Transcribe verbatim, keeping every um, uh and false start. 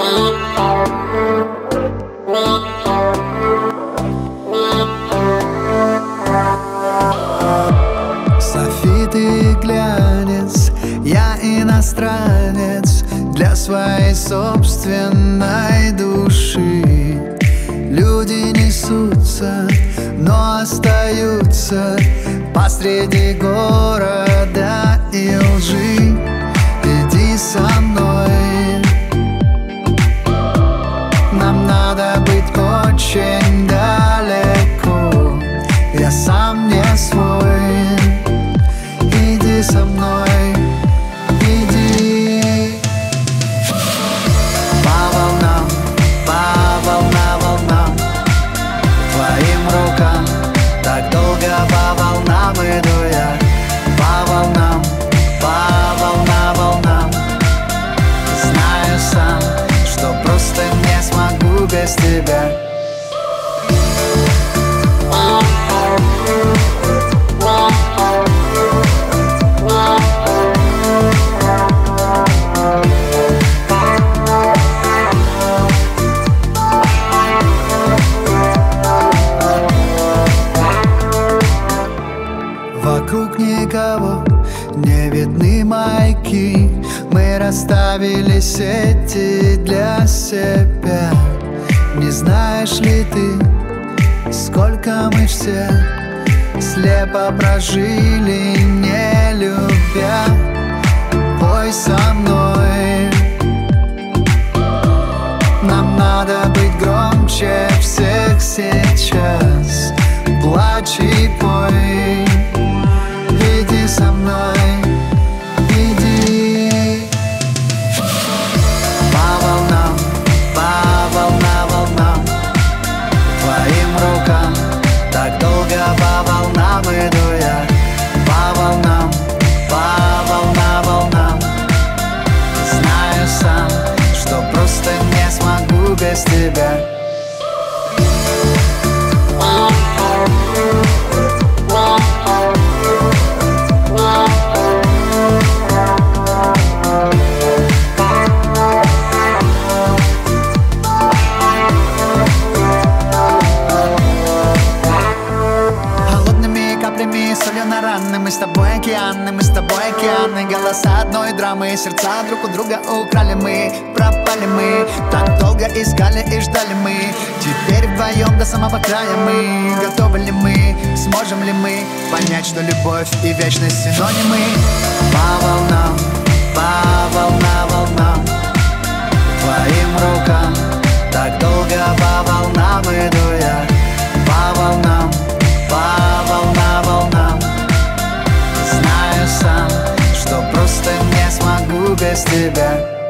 Софи, ты глянец, я иностранец для своей собственной души. Люди несутся, но остаются посреди города и лжи. Иди со мной, нам надо быть очень далеко. Я сам не свой. Иди со мной, иди. По волнам, по волна волнам, твоим рукам. Так долго по волнам иду я. По волнам, по волна волнам. Знаю сам, что просто не смогу без тебя. Вокруг никого, не видны маяки. Мы расставили сети для себя. Не знаешь ли ты, сколько мы все слепо прожили, не любя? Пой со мной, нам надо быть громче всех сейчас. Плачь и пой. Иди со мной, иди. По волнам, по волна волнам, твоим рукам. Так долго по волнам иду я. По волнам, по волна волнам. Знаю сам, что просто не смогу без тебя. Солью на раны, мы с тобой океаны, мы с тобой океаны. Голоса одной драмы, сердца друг у друга украли мы. Пропали мы, так долго искали и ждали мы. Теперь вдвоем до самого края мы. Готовы ли мы, сможем ли мы понять, что любовь и вечность синонимы? По волнам, по волна волнам, твоим рукам. Так долго по волнам иду я. По волнам, по волна волнам. Знаю сам, что просто не смогу без тебя.